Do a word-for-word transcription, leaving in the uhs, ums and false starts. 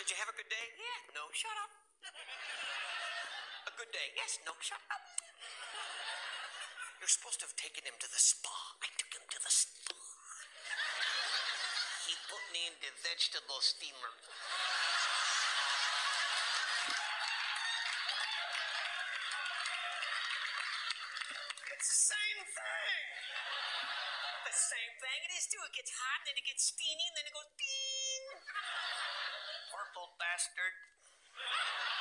Did you have a good day? Yeah. No, shut up. A good day? Yes. No, shut up. You're supposed to have taken him to the spa. I took him to the spa. He put me in the vegetable steamer. It's the same thing. The same thing it is, too. It gets hot, and then it gets steamy, and then it goes ding. Purple bastard.